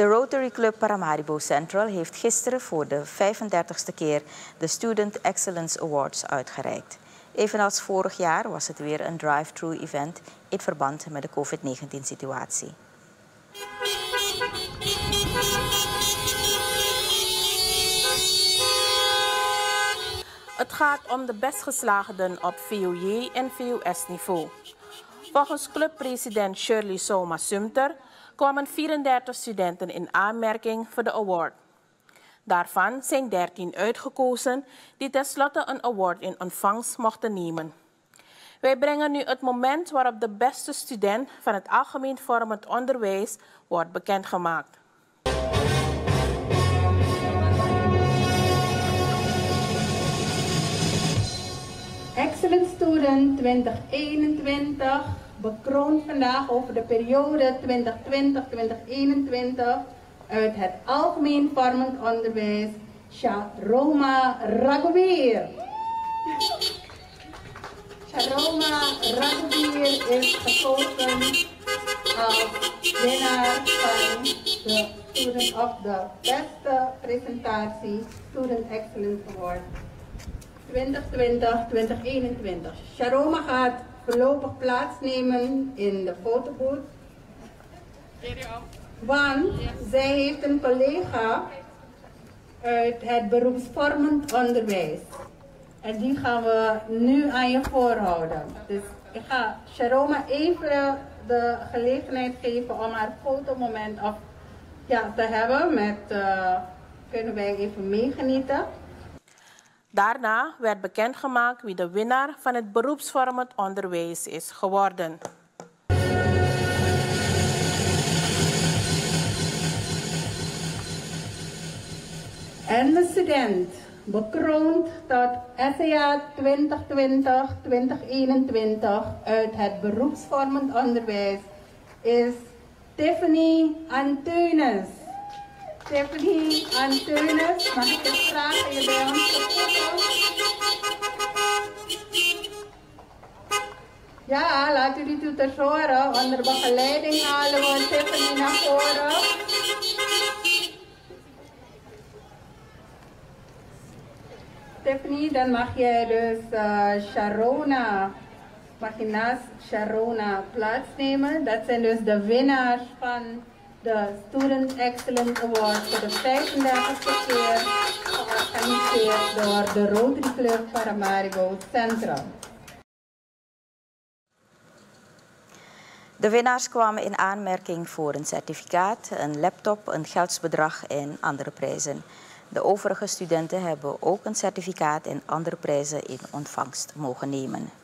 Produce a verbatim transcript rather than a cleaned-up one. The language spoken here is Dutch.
De Rotary Club Paramaribo Central heeft gisteren voor de vijfendertigste keer de Student Excellence Awards uitgereikt. Evenals vorig jaar was het weer een drive-thru event in verband met de COVID negentien situatie. Het gaat om de best geslaagden op V O J en V O S-niveau. Volgens clubpresident Shirley Soma Sumter kwamen vierendertig studenten in aanmerking voor de award. Daarvan zijn dertien uitgekozen die tenslotte een award in ontvangst mochten nemen. Wij brengen nu het moment waarop de beste student van het algemeen vormend onderwijs wordt bekendgemaakt. Excellent Student twintig eenentwintig, bekroond vandaag over de periode twintig twintig tot twintig eenentwintig uit het algemeen vormend onderwijs, Sharoma Raghuveer. Sharoma Raghuveer is gekozen als winnaar van de Student of the beste presentatie Student Excellence Award twintig twintig tot twintig eenentwintig. Sharoma gaat voorlopig plaatsnemen in de fotobooth. Want zij heeft een collega uit het beroepsvormend onderwijs. En die gaan we nu aan je voorhouden. Dus ik ga Sharoma even de gelegenheid geven om haar fotomoment af, ja, te hebben. Met, uh, kunnen wij even meegenieten. Daarna werd bekendgemaakt wie de winnaar van het beroepsvormend onderwijs is geworden. En de student bekroond tot S E A twintig twintig tot twintig eenentwintig uit het beroepsvormend onderwijs is Tiffany Anteunis. Tiffany Anteunis, mag ik het vragen je bij ons te foto? Ja, laat u die toeters horen. Onder begeleiding halen we Tiffany naar voren. Tiffany, dan mag jij dus uh, Sharona, mag je naast Sharona plaatsnemen. Dat zijn dus de winnaars van de Student Excellence Award voor de vijfendertigste keer, georganiseerd door de Rotary Club Paramaribo Central. De winnaars kwamen in aanmerking voor een certificaat, een laptop, een geldsbedrag en andere prijzen. De overige studenten hebben ook een certificaat en andere prijzen in ontvangst mogen nemen.